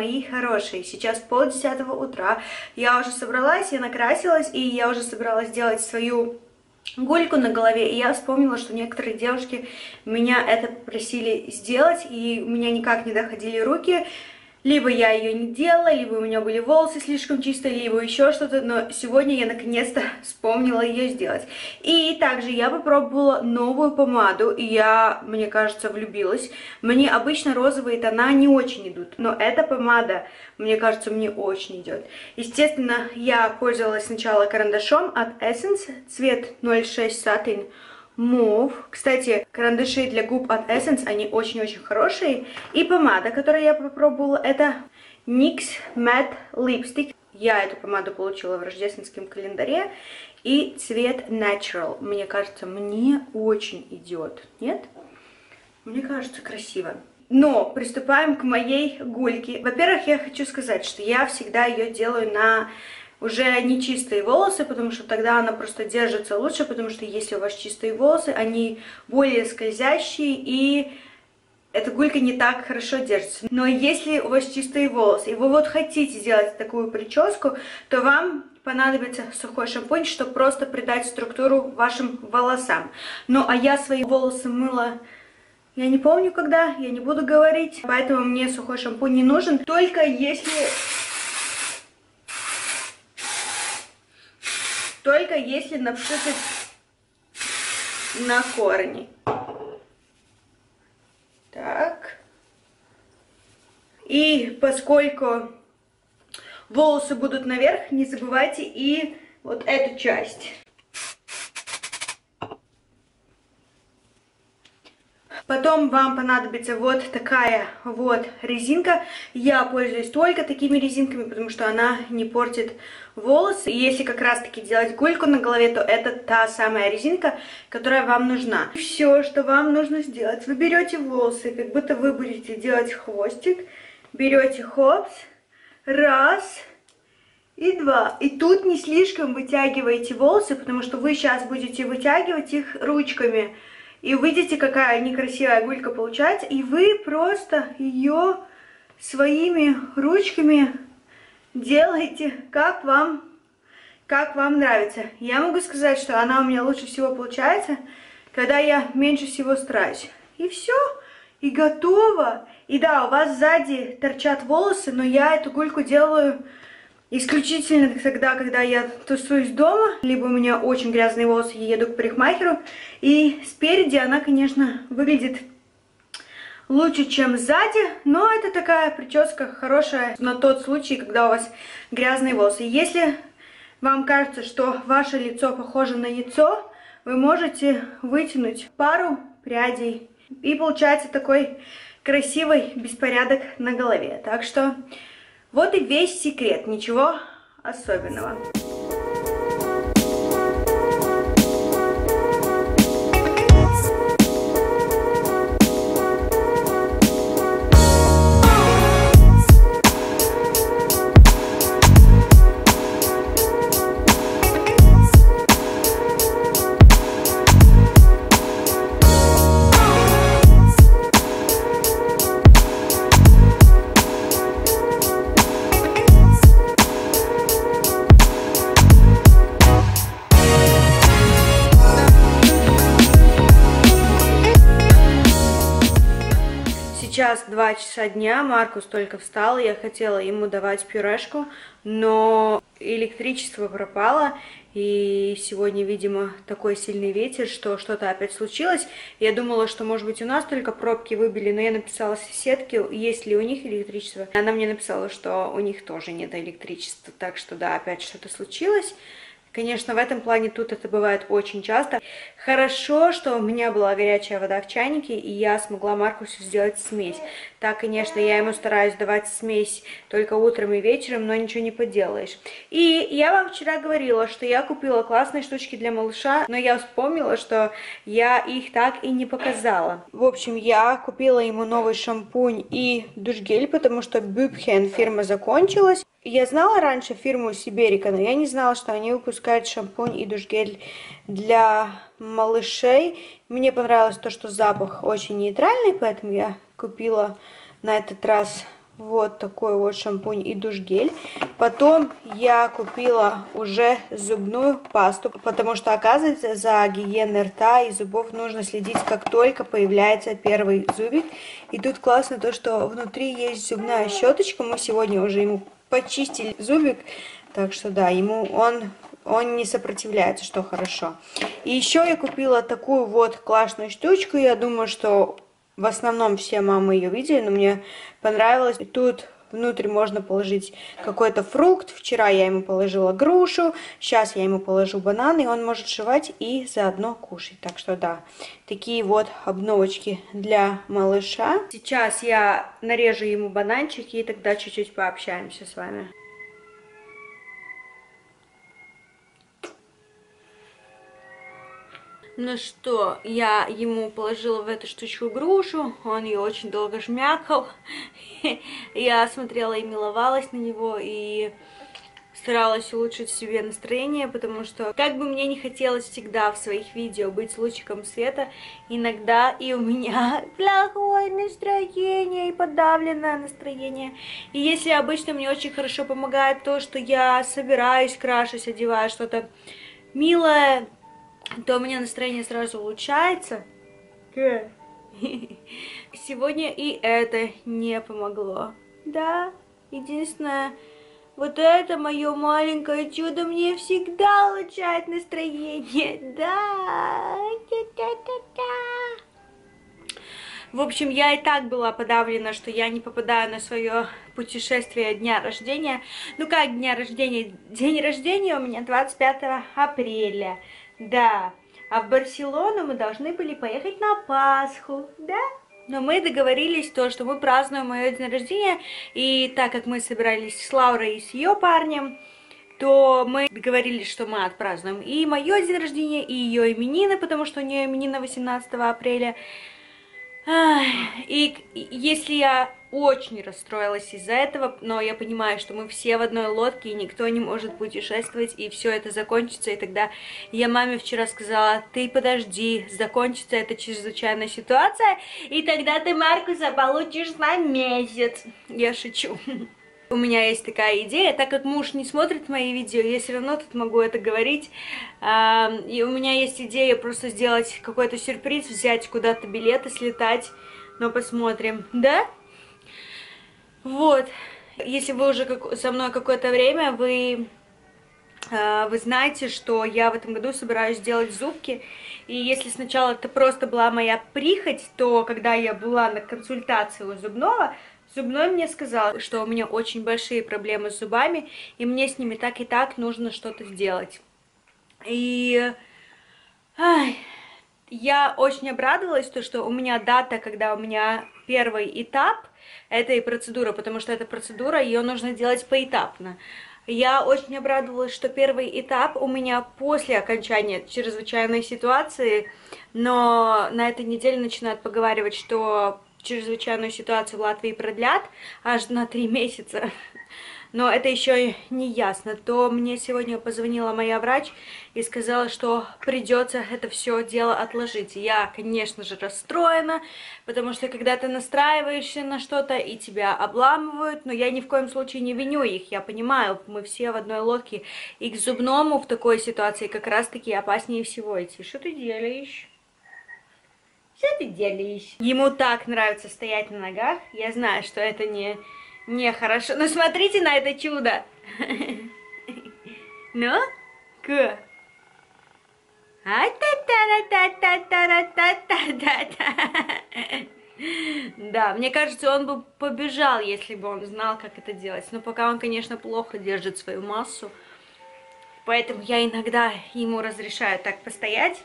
мои хорошие. Сейчас 9:30 утра. Я уже собралась, я накрасилась, и я уже собралась делать свою гульку на голове. И я вспомнила, что некоторые девушки меня это просили сделать, и у меня никак не доходили руки. Либо я ее не делала, либо у меня были волосы слишком чистые, либо еще что-то, но сегодня я наконец-то вспомнила ее сделать. И также я попробовала новую помаду, и я, мне кажется, влюбилась. Мне обычно розовые тона не очень идут, но эта помада, мне кажется, мне очень идет. Естественно, я пользовалась сначала карандашом от Essence, цвет 06 Satin Mauve. Кстати, карандаши для губ от Essence, они очень-очень хорошие. И помада, которую я попробовала, это NYX Matte Lipstick. Я эту помаду получила в рождественском календаре. И цвет Natural. Мне кажется, мне очень идет. Нет? Мне кажется, красиво. Но приступаем к моей гульке. Во-первых, я хочу сказать, что я всегда ее делаю на уже не чистые волосы, потому что тогда она просто держится лучше, потому что если у вас чистые волосы, они более скользящие, и эта гулька не так хорошо держится. Но если у вас чистые волосы, и вы вот хотите сделать такую прическу, то вам понадобится сухой шампунь, чтобы просто придать структуру вашим волосам. Ну, а я свои волосы мыла, я не помню когда, я не буду говорить, поэтому мне сухой шампунь не нужен, только если напшикать на корни. Так. И поскольку волосы будут наверх, не забывайте и вот эту часть. Потом вам понадобится вот такая вот резинка. Я пользуюсь только такими резинками, потому что она не портит волосы. И если как раз таки делать гульку на голове, то это та самая резинка, которая вам нужна. Все, что вам нужно сделать, вы берете волосы, как будто вы будете делать хвостик. Берете хопс, раз и два. И тут не слишком вытягиваете волосы, потому что вы сейчас будете вытягивать их ручками. И видите, какая некрасивая гулька получается. И вы просто ее своими ручками делаете, как вам нравится. Я могу сказать, что она у меня лучше всего получается, когда я меньше всего стараюсь. И все, и готово. И да, у вас сзади торчат волосы, но я эту гульку делаю исключительно тогда, когда я тусуюсь дома, либо у меня очень грязные волосы, я еду к парикмахеру. И спереди она, конечно, выглядит лучше, чем сзади, но это такая прическа хорошая на тот случай, когда у вас грязные волосы. Если вам кажется, что ваше лицо похоже на яйцо, вы можете вытянуть пару прядей, и получается такой красивый беспорядок на голове. Так что вот и весь секрет, ничего особенного. Сейчас 2 часа дня, Маркус только встал, я хотела ему давать пюрешку, но электричество пропало, и сегодня, видимо, такой сильный ветер, что что-то опять случилось. Я думала, что, может быть, у нас только пробки выбили, но я написала соседке, есть ли у них электричество. Она мне написала, что у них тоже нет электричества, так что да, опять что-то случилось. Конечно, в этом плане тут это бывает очень часто. Хорошо, что у меня была горячая вода в чайнике, и я смогла Маркусу сделать смесь. Так, конечно, я ему стараюсь давать смесь только утром и вечером, но ничего не поделаешь. И я вам вчера говорила, что я купила классные штучки для малыша, но я вспомнила, что я их так и не показала. В общем, я купила ему новый шампунь и душгель, потому что Bubhen фирма закончилась. Я знала раньше фирму Сиберика, но я не знала, что они выпускают шампунь и душгель для малышей. Мне понравилось то, что запах очень нейтральный, поэтому я купила на этот раз вот такой вот шампунь и душ-гель. Потом я купила уже зубную пасту, потому что, оказывается, за гигиеной рта и зубов нужно следить, как только появляется первый зубик. И тут классно то, что внутри есть зубная щеточка. Мы сегодня уже ему почистили зубик, так что да, он не сопротивляется, что хорошо. И еще я купила такую вот классную штучку. Я думаю, что в основном все мамы ее видели, но мне понравилось. Тут внутрь можно положить какой-то фрукт. Вчера я ему положила грушу, сейчас я ему положу банан, и он может жевать и заодно кушать. Так что да, такие вот обновочки для малыша. Сейчас я нарежу ему бананчики, и тогда чуть-чуть пообщаемся с вами. Ну что, я ему положила в эту штучку грушу, он ее очень долго жмякал. Я смотрела и миловалась на него, и старалась улучшить себе настроение, потому что, как бы мне не хотелось всегда в своих видео быть лучиком света, иногда и у меня плохое настроение и подавленное настроение. И если обычно мне очень хорошо помогает то, что я собираюсь, крашусь, одеваю что-то милое, то у меня настроение сразу улучшается. Сегодня и это не помогло. Да, единственное, вот это мое маленькое чудо мне всегда улучшает настроение. Да. В общем, я и так была подавлена, что я не попадаю на свое путешествие дня рождения. Ну как дня рождения? День рождения у меня 25 апреля. Да, а в Барселону мы должны были поехать на Пасху, да? Но мы договорились то, что мы празднуем мое день рождения, и так как мы собирались с Лаурой и с ее парнем, то мы договорились, что мы отпразднуем и мое день рождения, и ее именины, потому что у нее именины 18 апреля. И если я очень расстроилась из-за этого, но я понимаю, что мы все в одной лодке, и никто не может путешествовать, и все это закончится, и тогда я маме вчера сказала: ты подожди, закончится эта чрезвычайная ситуация, и тогда ты Маркуса получишь на месяц. Я шучу. У меня есть такая идея, так как муж не смотрит мои видео, я все равно тут могу это говорить. И у меня есть идея просто сделать какой-то сюрприз, взять куда-то билеты, слетать, но посмотрим, да? Вот, если вы уже со мной какое-то время, вы знаете, что я в этом году собираюсь делать зубки. И если сначала это просто была моя прихоть, то когда я была на консультации у зубного, зубной мне сказал, что у меня очень большие проблемы с зубами, и мне с ними так и так нужно что-то сделать. И я очень обрадовалась, что у меня дата, когда у меня первый этап этой процедуры, потому что эта процедура, ее нужно делать поэтапно. Я очень обрадовалась, что первый этап у меня после окончания чрезвычайной ситуации, но на этой неделе начинают поговаривать, что чрезвычайную ситуацию в Латвии продлят аж на 3 месяца. Но это еще не ясно. То мне сегодня позвонила моя врач и сказала, что придется это все дело отложить. Я, конечно же, расстроена, потому что когда ты настраиваешься на что-то и тебя обламывают, но я ни в коем случае не виню их. Я понимаю, мы все в одной лодке, и к зубному в такой ситуации как раз-таки опаснее всего идти. Что ты делаешь? Что ты делаешь? Ему так нравится стоять на ногах. Я знаю, что это не хорошо. Но смотрите на это чудо. Ну? К. Да, мне кажется, он бы побежал, если бы он знал, как это делать. Но пока он, конечно, плохо держит свою массу. Поэтому я иногда ему разрешаю так постоять.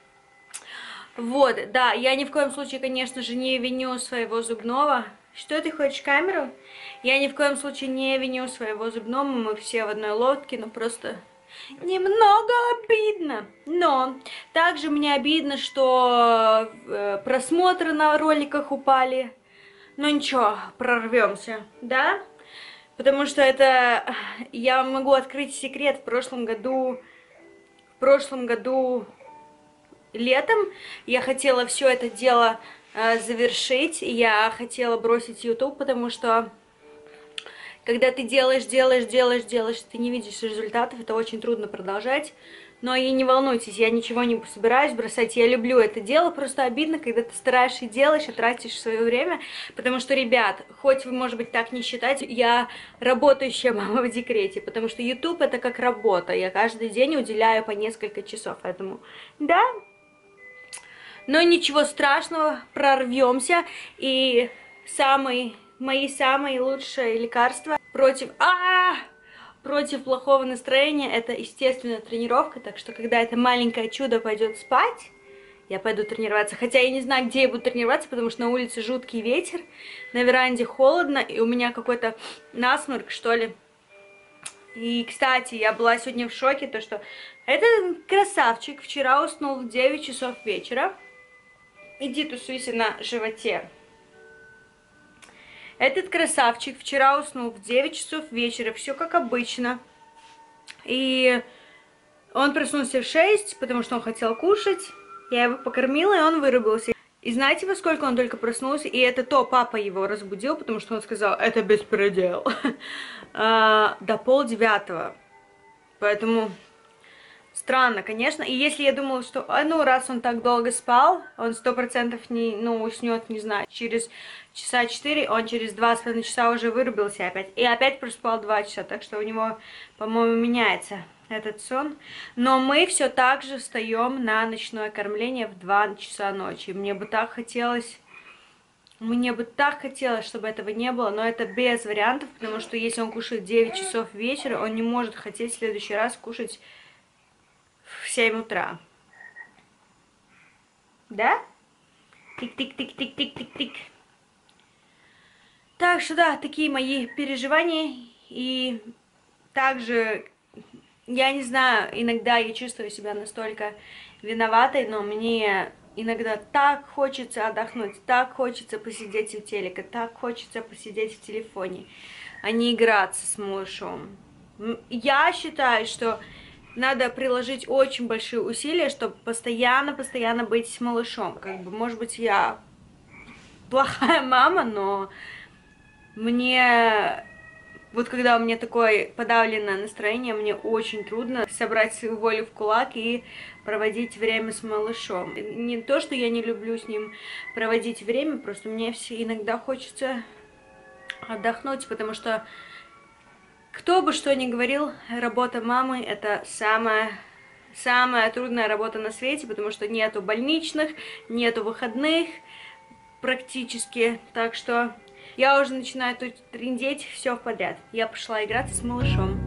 Вот, да, я ни в коем случае, конечно же, не виню своего зубного. Что, ты хочешь камеру? Я ни в коем случае не виню своего зубного, мы все в одной лодке, но просто немного обидно. Но также мне обидно, что просмотры на роликах упали. Ну ничего, прорвемся, да? Потому что это... Я могу открыть секрет. В прошлом году летом я хотела все это дело завершить. Я хотела бросить YouTube, потому что Когда ты делаешь, ты не видишь результатов, это очень трудно продолжать. Но и не волнуйтесь, я ничего не собираюсь бросать, я люблю это дело, просто обидно, когда ты стараешься и делаешь, и тратишь свое время, потому что, ребят, хоть вы, может быть, так не считаете, я работающая мама в декрете, потому что YouTube это как работа, я каждый день уделяю по несколько часов этому, да, но ничего страшного, прорвемся, и мои самые лучшие лекарства против плохого настроения это, естественно, тренировка, так что когда это маленькое чудо пойдет спать, я пойду тренироваться. Хотя я не знаю, где я буду тренироваться, потому что на улице жуткий ветер, на веранде холодно, и у меня какой-то насморк, что ли. И, кстати, я была сегодня в шоке, то что этот красавчик вчера уснул в 9 часов вечера. Иди тусуйся на животе. Этот красавчик вчера уснул в 9 часов вечера, все как обычно. И он проснулся в 6, потому что он хотел кушать. Я его покормила, и он вырубился. И знаете, во сколько он только проснулся? И это то папа его разбудил, потому что он сказал, это беспредел. До 8:30. Поэтому странно, конечно. И если я думала, что, раз он так долго спал, он 100% уснет, не знаю, через часа 4, он через 2,5 часа уже вырубился опять. И опять проспал 2 часа, так что у него, по-моему, меняется этот сон. Но мы все так же встаем на ночное кормление в 2 часа ночи. Мне бы так хотелось, чтобы этого не было, но это без вариантов, потому что если он кушает в 9 часов вечера, он не может хотеть в следующий раз кушать в 7 утра. Да? Тик-тик-тик-тик-тик-тик-тик. Так что да, такие мои переживания. И также, я не знаю, иногда я чувствую себя настолько виноватой, но мне иногда так хочется отдохнуть, так хочется посидеть у телека, так хочется посидеть в телефоне, а не играться с малышом. Я считаю, что надо приложить очень большие усилия, чтобы постоянно быть с малышом. Может быть, я плохая мама, но вот когда у меня такое подавленное настроение, мне очень трудно собрать свою волю в кулак и проводить время с малышом. Не то, что я не люблю с ним проводить время, просто мне иногда хочется отдохнуть, потому что кто бы что ни говорил, работа мамы это самая трудная работа на свете, потому что нету больничных, нету выходных практически, так что я уже начинаю тут трындеть все подряд. Я пошла играться с малышом.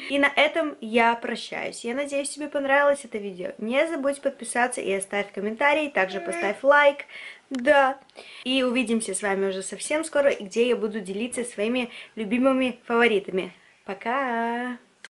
И на этом я прощаюсь. Я надеюсь, тебе понравилось это видео. Не забудь подписаться и оставь комментарий. Также поставь лайк. Да. И увидимся с вами уже совсем скоро, где я буду делиться своими любимыми фаворитами. Пока!